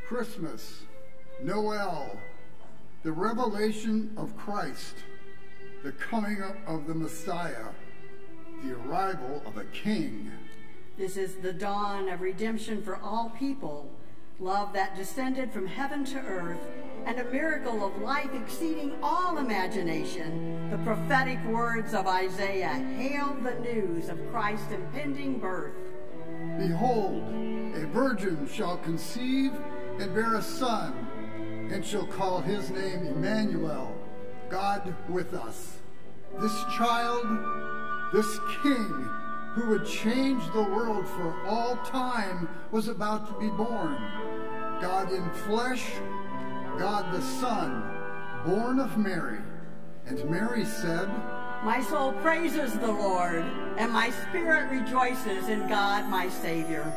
Christmas, Noel, the revelation of Christ, the coming of the Messiah, the arrival of a king. This is the dawn of redemption for all people, love that descended from heaven to earth, and a miracle of life exceeding all imagination. The prophetic words of Isaiah hail the news of Christ's impending birth. Behold, a virgin shall conceive and bear a son, and shall call his name Emmanuel, God with us. This child, this king, who would change the world for all time, was about to be born. God in flesh, God the Son, born of Mary. And Mary said, My soul praises the Lord, and my spirit rejoices in God my Savior.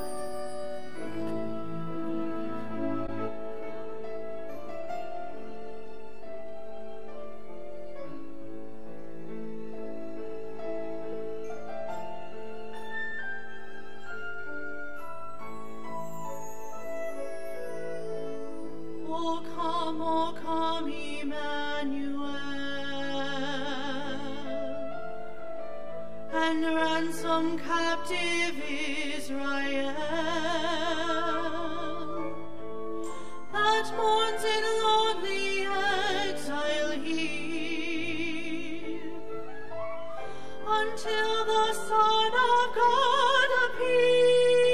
O come, Emmanuel, and ransom captive Israel, that mourns in lonely exile here, until the Son of God appear.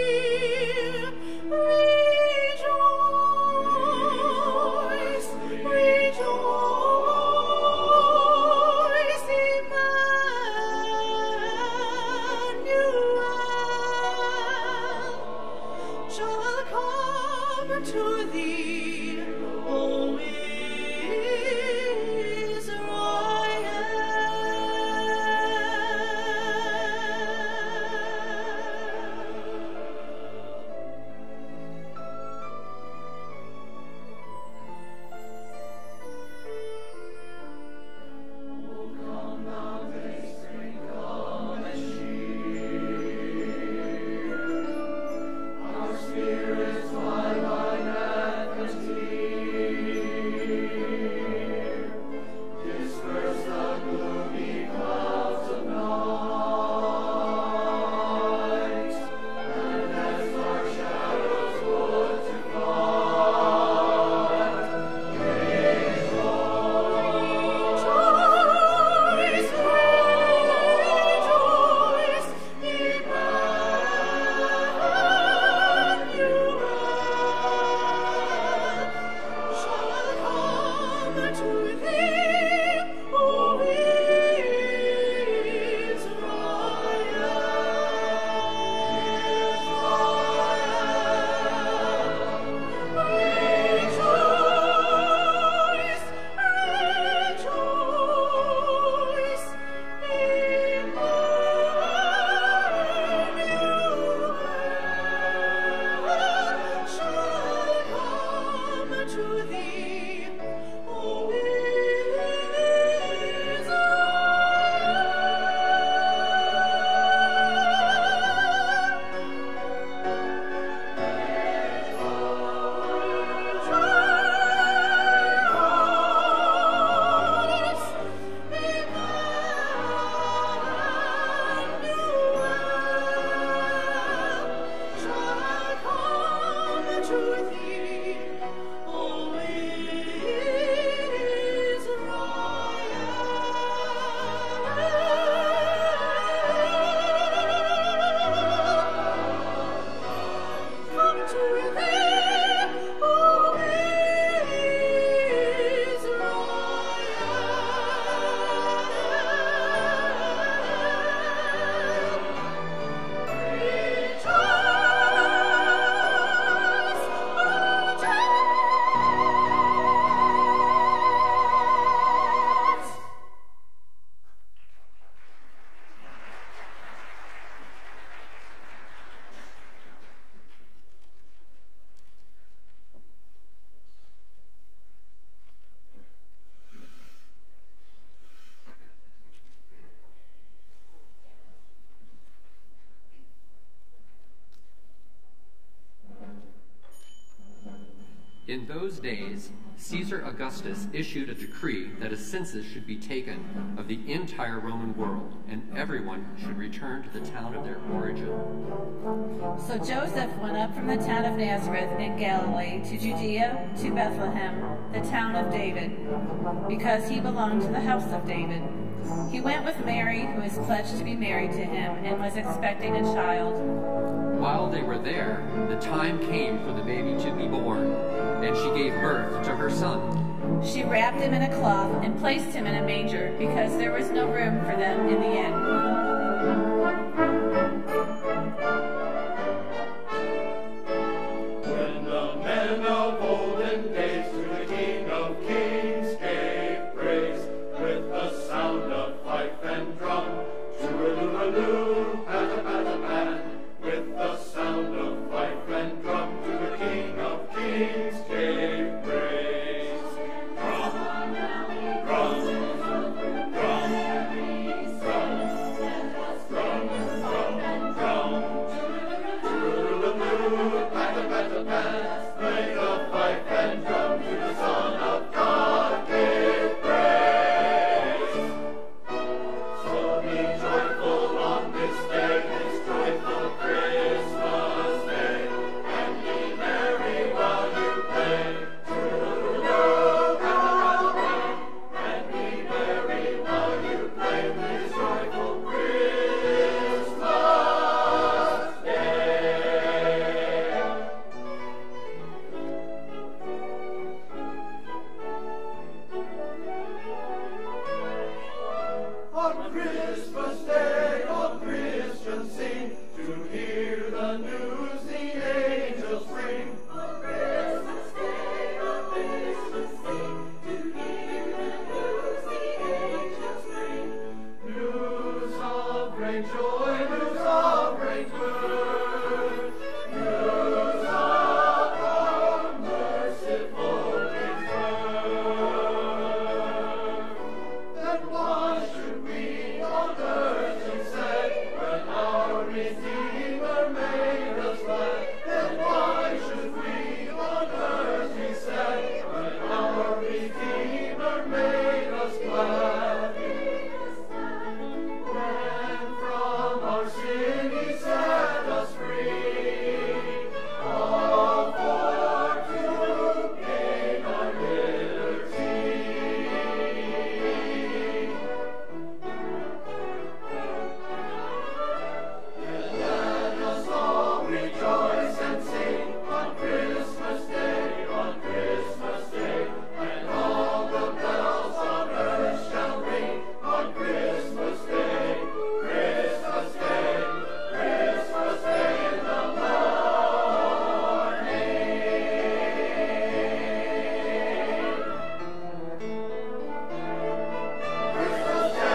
To thee, O Israel. In those days, Caesar Augustus issued a decree that a census should be taken of the entire Roman world, and everyone should return to the town of their origin. So Joseph went up from the town of Nazareth in Galilee to Judea, to Bethlehem, the town of David, because he belonged to the house of David. He went with Mary, who was pledged to be married to him, and was expecting a child. While they were there, the time came for the baby to be born, and she gave birth to her son. She wrapped him in a cloth and placed him in a manger, because there was no room for them in the inn. When the men of olden days to the King of Kings gave praise, with the sound of pipe and drum, tooraloo-aloo, pat-a-pat-a-pat, with the sound of pipe and drum, to the King of Kings gave praise. Drum, drum, drum, drum, drum, drum, drum, tooraloo-aloo, pat-a-pat-a-pat, play the pipe and drum, to the Son of God give praise. So be joyful on this day, this joyful Christmas day, and be merry while you play. Tooraloo, and be merry while you play this joyful Christmas day. On Christmas Day, all Christians sing, to hear the news the angels bring. On Christmas Day, all Christians sing, to hear the news the angels bring. News of great joy, news of great good, news of our merciful King's birth. Then why should we on earth be sad, when our Redeemer made us glad? Then why should we on earth be sad, when our Redeemer made us glad? When from our sin he set us free, all for to gain our liberty. Let us all rejoice and sing on Christmas Day, and all the bells on earth shall ring on Christmas Day, Christmas Day, Christmas Day in the morning. Christmas Day.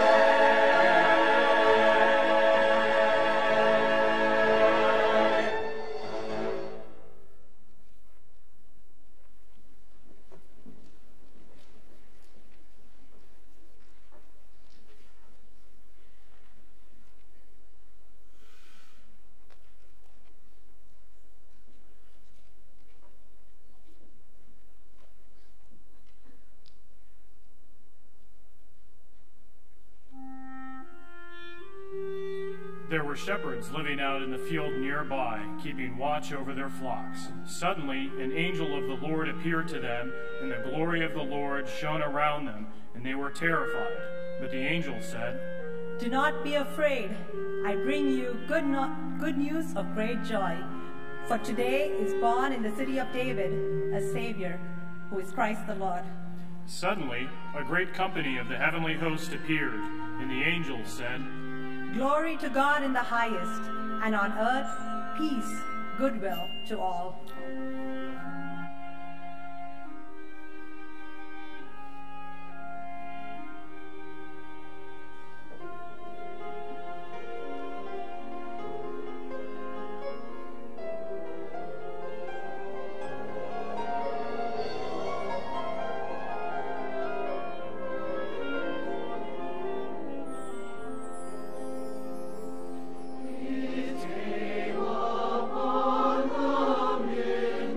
There were shepherds living out in the field nearby, keeping watch over their flocks. Suddenly, an angel of the Lord appeared to them, and the glory of the Lord shone around them, and they were terrified. But the angel said, Do not be afraid. I bring you good news of great joy. For today is born in the city of David a Savior, who is Christ the Lord. Suddenly, a great company of the heavenly host appeared, and the angel said, Glory to God in the highest, and on earth peace, goodwill to all. It came upon the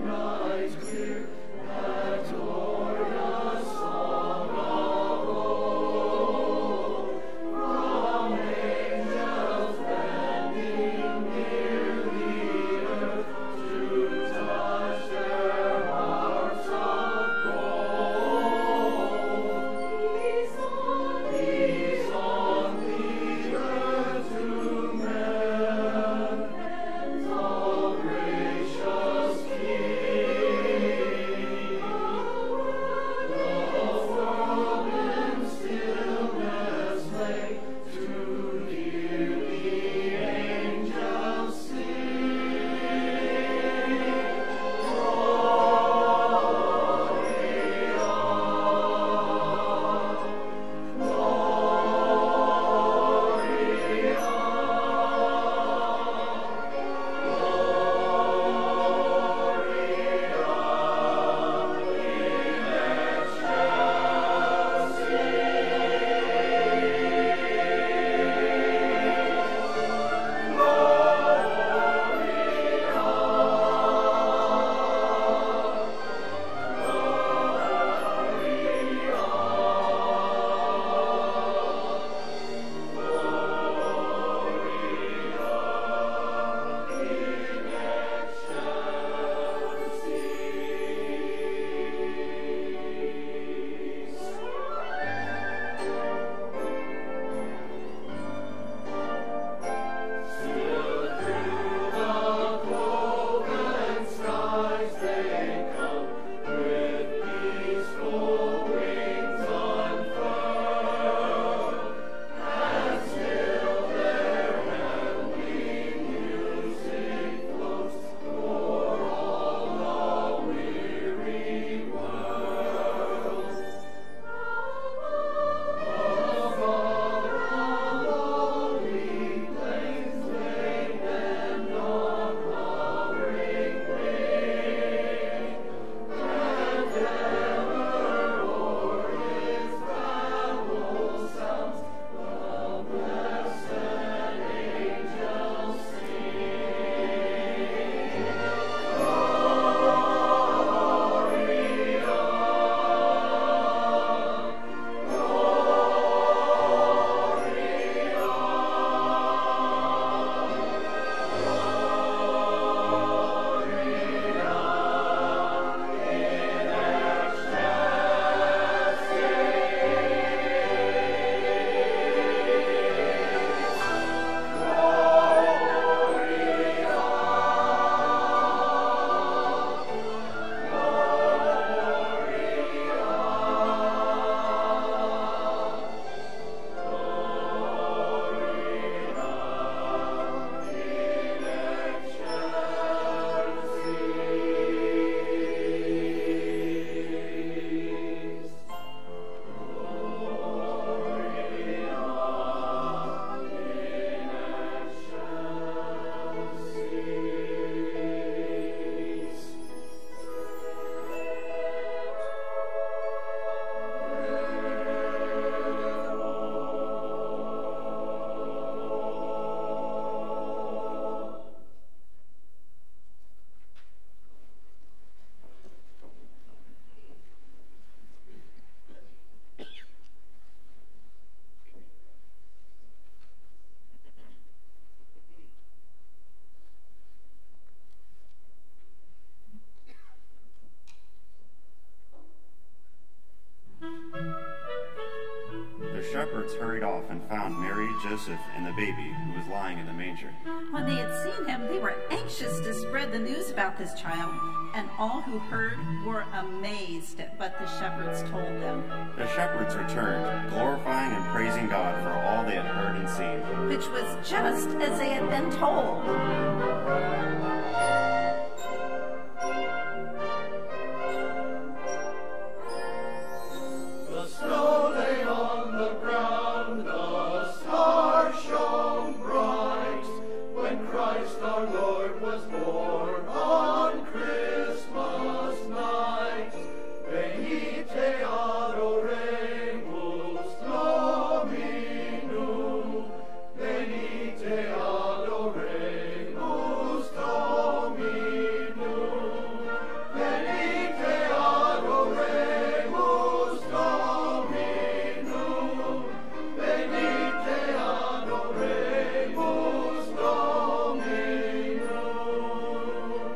shepherds hurried off and found Mary, Joseph, and the baby who was lying in the manger. When they had seen him, they were anxious to spread the news about this child, and all who heard were amazed at what the shepherds told them. The shepherds returned, glorifying and praising God for all they had heard and seen, Which was just as they had been told. The snow lay on the ground, the stars shone bright, when Christ our Lord was born on Christmas night. Venite adoremus Dominum, venite adoremus Dominum, venite adoremus Dominum, venite adoremus Dominum.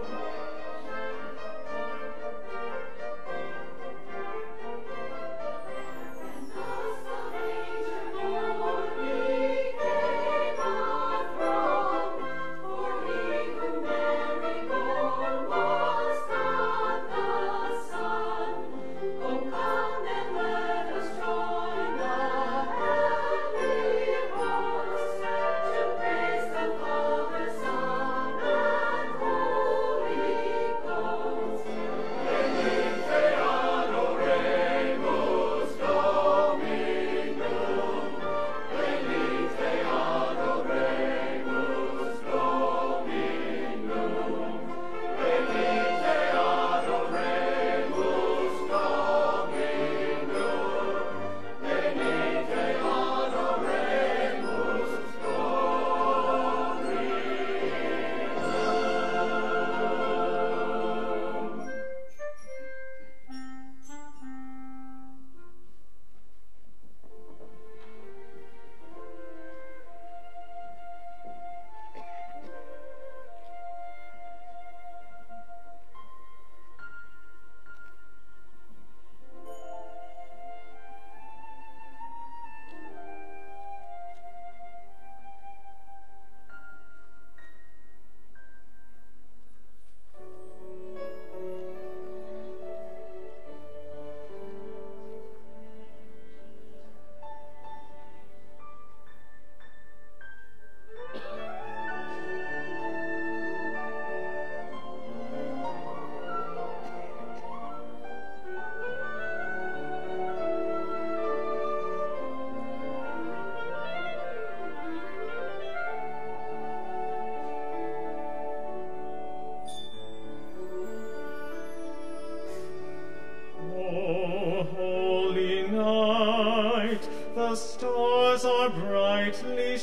The stars are brightly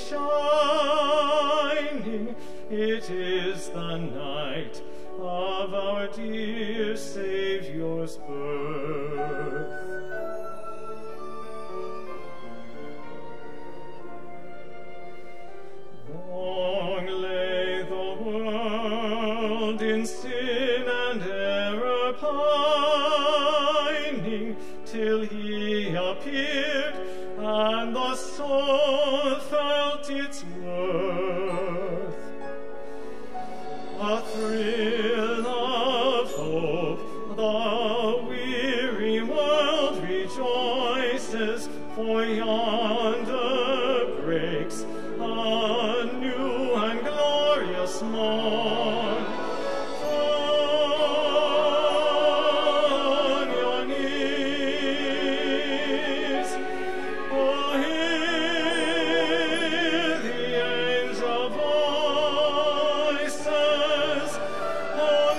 shining. It is the night of our dear Savior's birth. Long lay the world in sin and error pining, till he appeared and the soul felt its worth. A thrill of hope, the weary world rejoices, for yonder breaks a new and glorious morn. On your knees, oh, hear the angel voices, oh,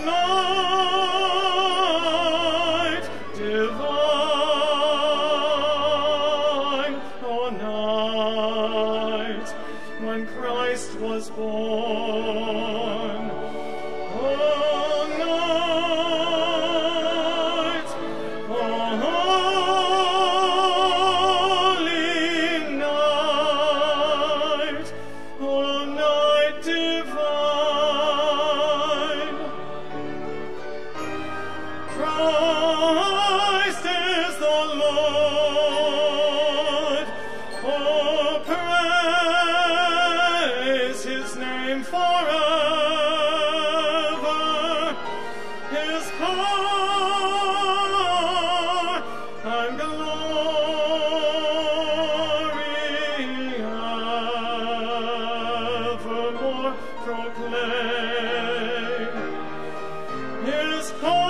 night divine, oh, night when Christ was born. lay his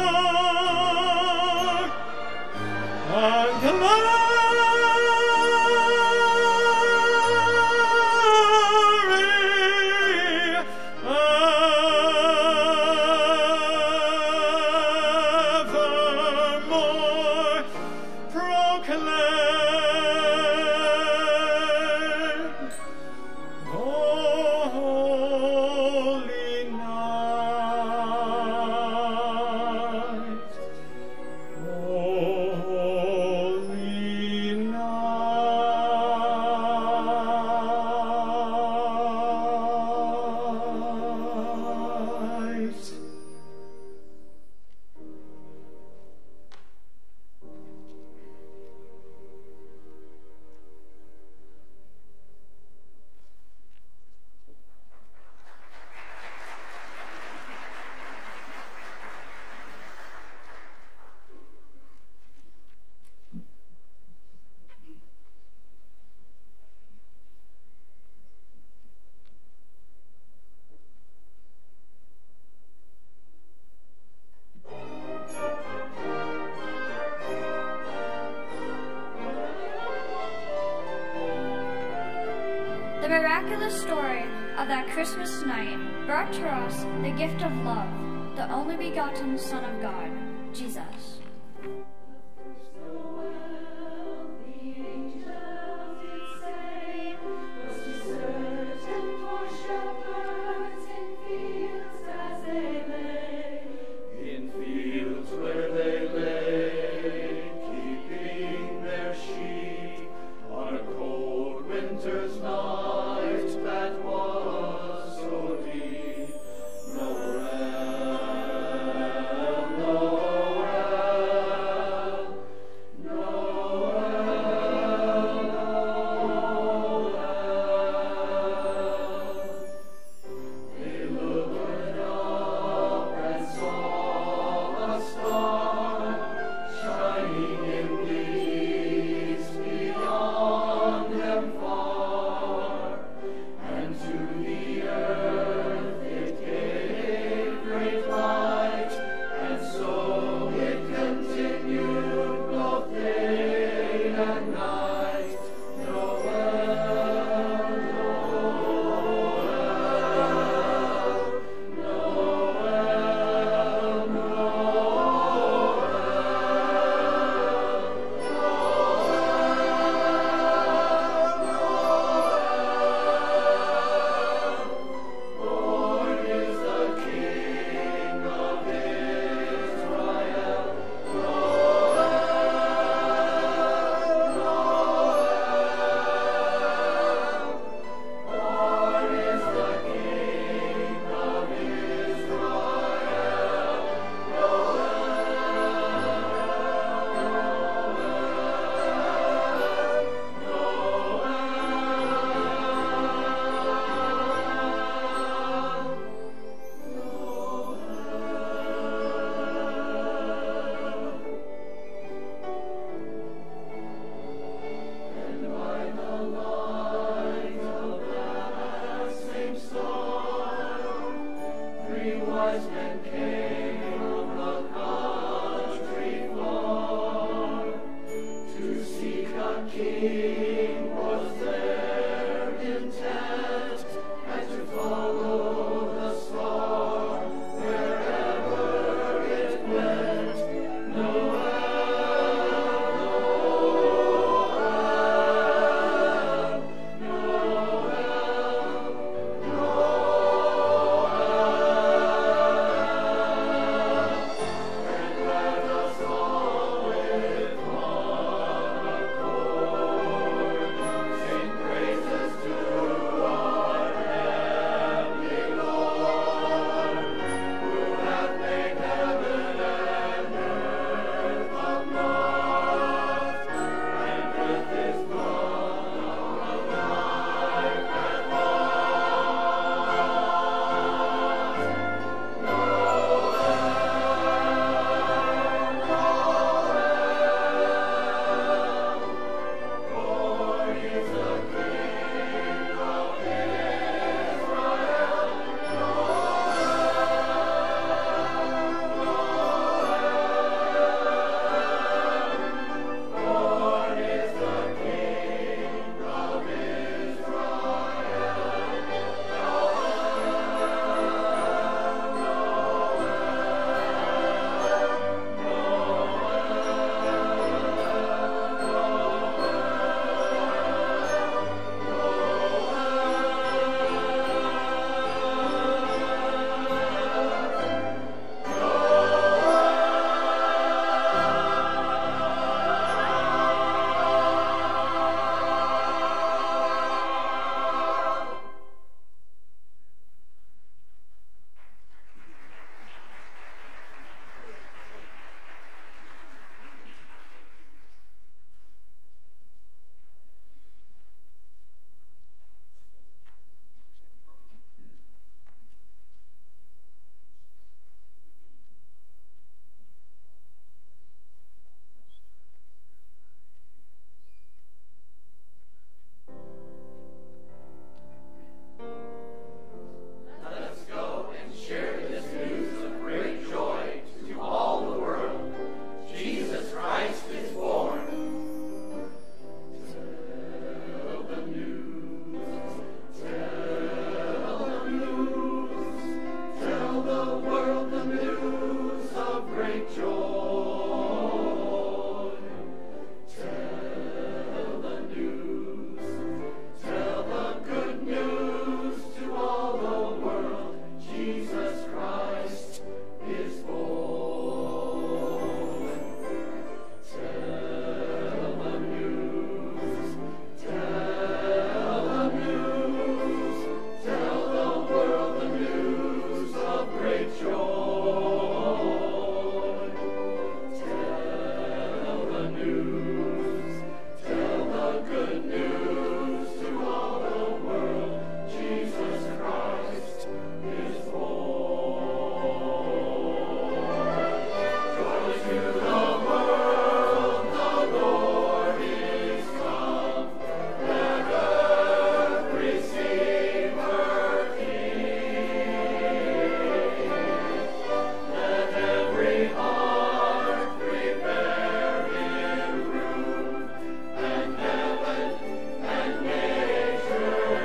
heart on glory evermore proclaim. Holy night, holy night. The miraculous story of that Christmas night brought to us the gift of love, the only begotten Son of God, Jesus. In fields where they lay, keeping their sheep on a cold winter's night that was so deep. Noel, Noel, Noel, Noel. They looked up and saw a star shining in the east beyond them far, and to the earth it gave great light, and so it continued both day and night. Noel, Noel, Noel, Born is the King of Israel. Born is the King of Israel. And by the light of that same star, 3 wise men came from the country far. To seek a king was their intent, and to follow the star wherever it went. Noel, Noel, Noel. the world the news of great joy. Tell the news, tell the good news to all the world. Jesus Christ is born. Tell the news, tell the news, tell the world the news of great joy. Tell the news, tell the good news to all the world. Jesus Christ is born. Joy to the world, the Lord is come. Let earth receive her King. Let every heart prepare him room, and heaven and nature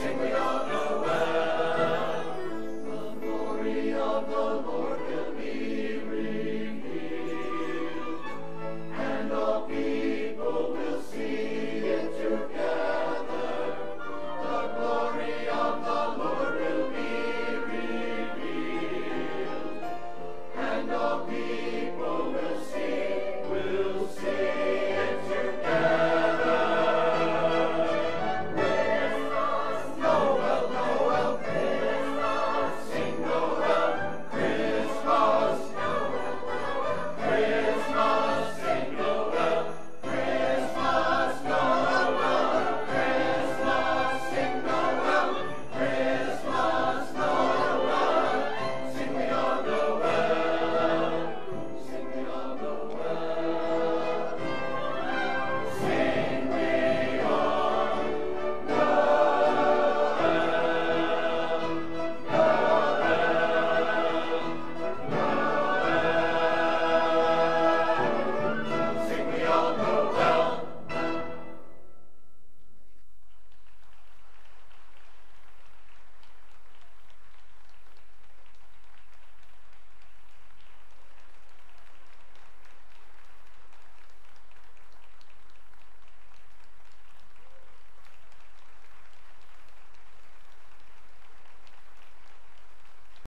of the Lord will be